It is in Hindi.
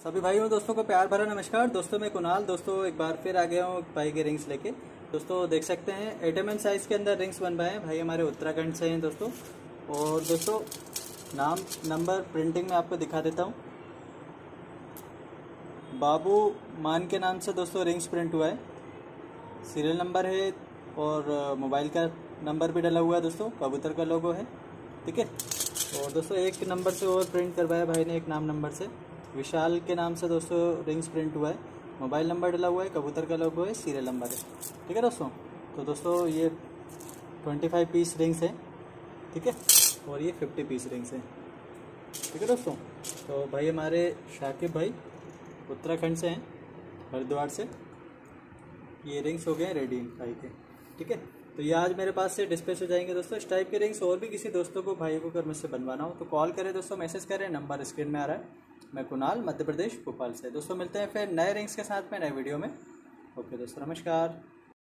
सभी भाइयों दोस्तों को प्यार भरा नमस्कार। दोस्तों मैं कुणाल दोस्तों एक बार फिर आ गया हूँ भाई के रिंग्स लेके। दोस्तों देख सकते हैं 8mm साइज़ के अंदर रिंग्स बनवाए हैं भाई, हमारे उत्तराखंड से हैं दोस्तों। और दोस्तों नाम नंबर प्रिंटिंग में आपको दिखा देता हूँ। बाबू मान के नाम से दोस्तों रिंग्स प्रिंट हुआ है, सीरियल नंबर है और मोबाइल का नंबर भी डला हुआ है दोस्तों, कबूतर का लोगो है, ठीक है। और दोस्तों एक नंबर से और प्रिंट करवाया भाई ने, एक नंबर से विशाल के नाम से दोस्तों रिंग्स प्रिंट हुआ है, मोबाइल नंबर डला हुआ है, कबूतर का लोगो है, सीरियल नंबर है, ठीक है दोस्तों। तो दोस्तों ये 25 पीस रिंग्स हैं, ठीक है, और ये 50 पीस रिंग्स हैं, ठीक है दोस्तों। तो भाई हमारे शाकिब भाई उत्तराखंड से हैं, हरिद्वार से। ये रिंग्स हो गए हैं रेडी भाई के, ठीक है। तो ये आज मेरे पास से डिस्पैच हो जाएंगे दोस्तों। इस टाइप के रिंग्स और भी किसी दोस्तों को भाई को अगर मुझसे बनवाना हो तो कॉल करें दोस्तों, मैसेज करें, नंबर स्क्रीन में आ रहा है। मैं कुणाल मध्य प्रदेश भोपाल से। दोस्तों मिलते हैं फिर नए रिंग्स के साथ में नए वीडियो में। ओके दोस्तों नमस्कार।